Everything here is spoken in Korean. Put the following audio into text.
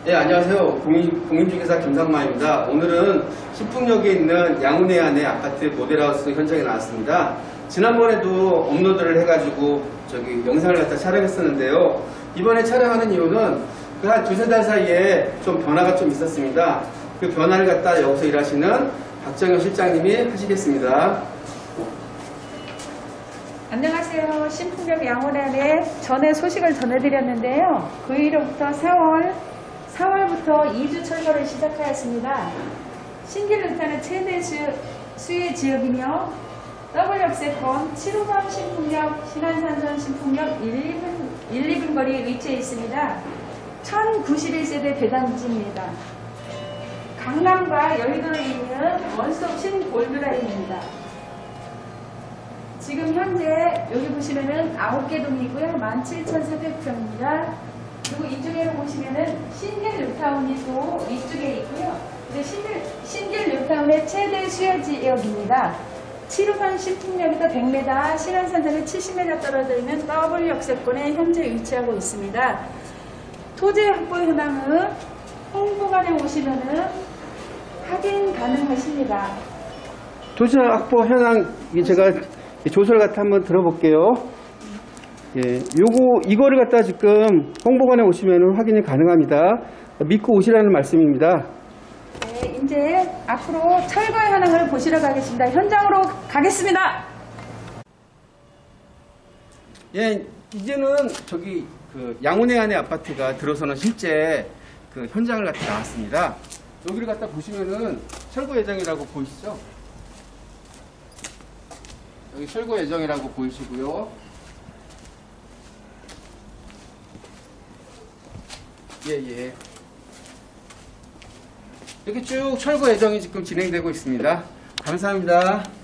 네, 안녕하세요. 공인중개사 김상만입니다. 오늘은 신풍역에 있는 양운해안의 아파트 모델하우스 현장에 나왔습니다. 지난번에도 업로드를 해가지고 영상을 갖다 촬영했었는데요. 이번에 촬영하는 이유는 한 두세 달 사이에 좀 변화가 좀 있었습니다. 그 변화를 갖다 여기서 일하시는 박정현 실장님이 하시겠습니다. 안녕하세요. 신풍역 양운해안의 전에 소식을 전해드렸는데요. 그 이후로부터 4월부터 2주 철거를 시작하였습니다. 신길루타는 최대 수혜 지역이며 더블 역세권 7호선 신풍역, 신안산전 신풍역 1, 2분 거리에 위치해 있습니다. 1091세대 대단지입니다. 강남과 여의도에 있는 원스톱 신골드라인입니다. 지금 현재 여기 보시면은 9개 동이고요. 17,400평입니다. 그리고 이쪽에 보시면은 신길 뉴타운이 또 위쪽에 있고요. 신길 뉴타운의 최대 수요 지역입니다. 7호선 신풍역에서 100m, 신안산전에 70m 떨어져 있는 더블 역세권에 현재 위치하고 있습니다. 토지 확보 현황은 홍보관에 오시면은 확인 가능하십니다. 토지 확보 현황 제가 조서를 갖다 한번 들어볼게요. 예, 이거를 갖다 지금 홍보관에 오시면 확인이 가능합니다. 믿고 오시라는 말씀입니다. 네, 이제 앞으로 철거 현황을 보시러 가겠습니다. 현장으로 가겠습니다. 예, 이제는 양운해안의 아파트가 들어서는 실제 그 현장을 갖다 나왔습니다. 여기를 갖다 보시면은 철거 예정이라고 보이시죠? 여기 철거 예정이라고 보이시고요. 예. 이렇게 쭉 철거 예정이 지금 진행되고 있습니다. 감사합니다.